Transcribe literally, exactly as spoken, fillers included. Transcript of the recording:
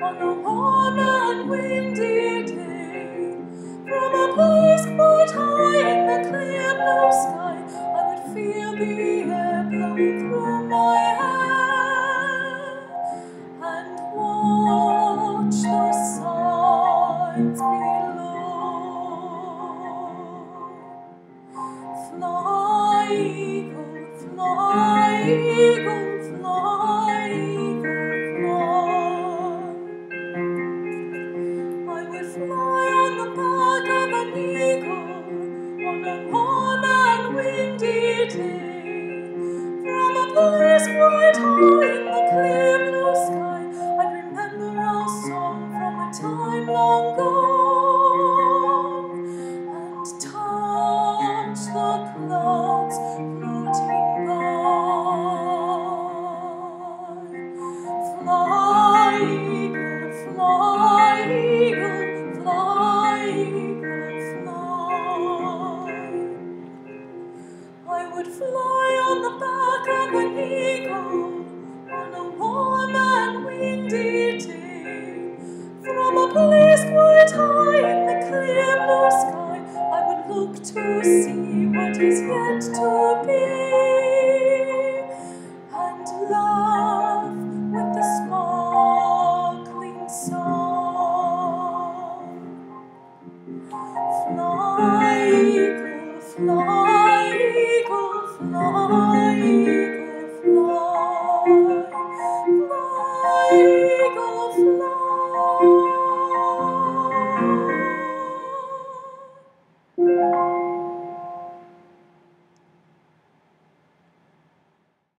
on a warm and windy day. From a place quite high in the clear blue sky, I would feel the air blowing through my hair and watch the sights below. Fly, eagle, fly, eagle, fly, eagle, fly. I would fly on the back of an eagle on a warm and windy day. From a place quite high in the clear blue sky, I'd remember our song from a time long gone and touch the clouds floating by. Fly, eagle, fly, eagle, fly, eagle, fly. I would fly on the back of an eagle on a warm and windy day. From a place quite high in the clear blue sky, I would look to see what is yet to be and laugh with the sparkling sun. Fly, eagle, fly, eagle, fly, eagle, fly, fly, eagle, fly.